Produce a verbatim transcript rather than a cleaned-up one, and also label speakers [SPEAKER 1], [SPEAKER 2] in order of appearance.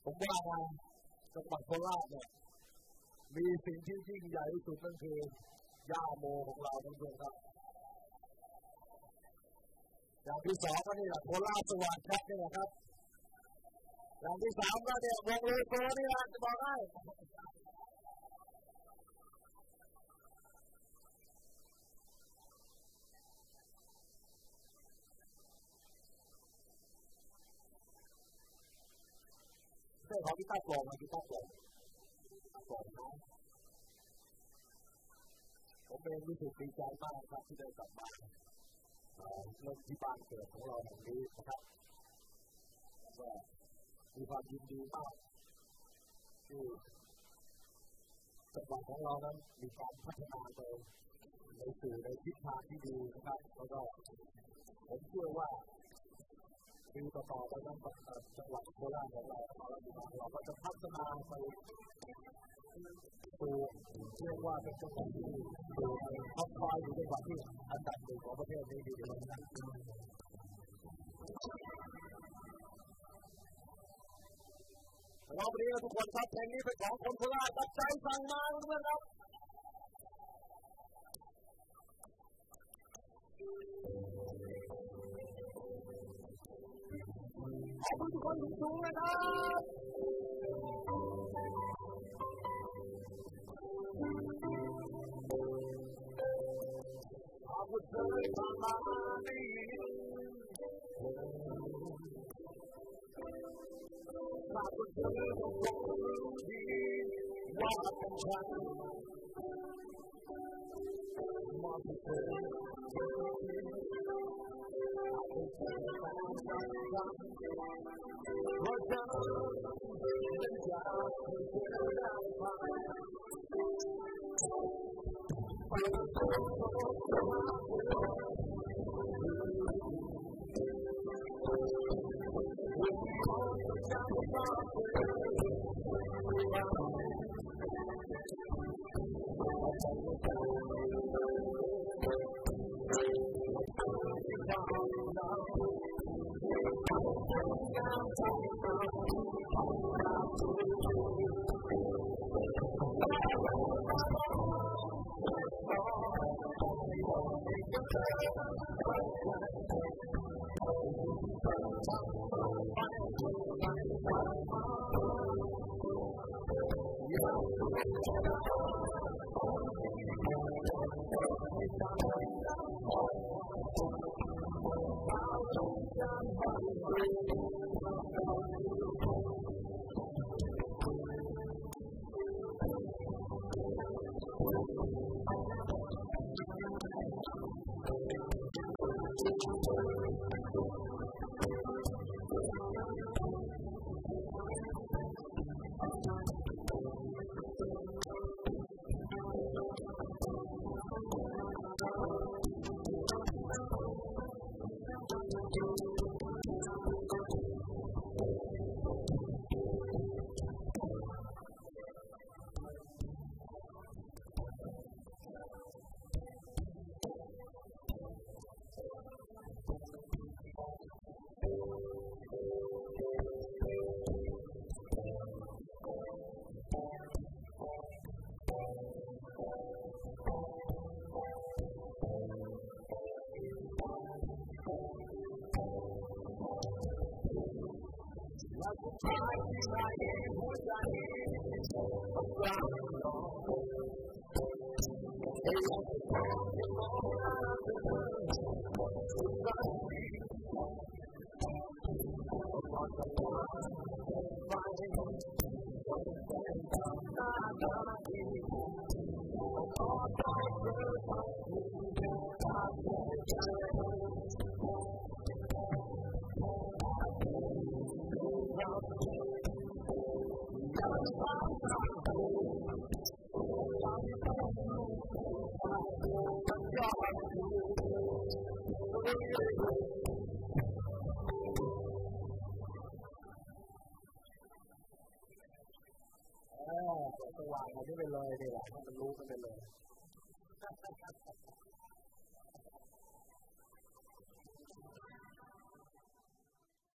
[SPEAKER 1] ผมว่านะจังหวัดโคราชเนี่ยมีสิ่งที่ยิ่งใหญ่ที่สุดนั่นคือย่าโมของเราท่านผู้ชมครับอย่างที่สองก็นี่แหละโคราชสวัสดิ์ครับนี่แหละครับอย่างที่สามก็เนี่ยวงเลโก้นี่แหละจะบอกให้เรื่องของพี่ต้ากลองนะพี่ต้ากลองกลองนะผมเองรู้สึกดีใจมากครับที่ได้กลับมาเล่นที่บ้านเกิดของเราแห่งนี้นะครับก็มีความยินดีมากที่จังหวัดของเรานั้นมีการพัฒนาไปในสู่ในทิศทางที่ดีนะครับแล้วก็ผมเชื่อว่าปีต่อๆไปนั้นจังหวัดโคราชของเราเราก็จะพัฒนาไปสู่เรียกว่าเป็นจังหวัดที่สู่ท็อปไฟว์อยู่ในจังหวัดที่อันดับหนึ่งของประเทศนี้ดีเลยนะเราวันนี้ทุกคนครับเพลงนี้เป็นของคนโคราชตั้งใจฟังมาเพื่อนครับขอบคุณทุกคนสูงๆนะครับขอบคุณเธอที่มาดีขอบคุณเธอที่ว่าเป็นฉันมอบให้เธอเพราะฉันเป็นจากที่เธอได้ฟังไปสู่สว่างอันนี้ไปเลยนี่แหละให้มันรู้กันไปเลย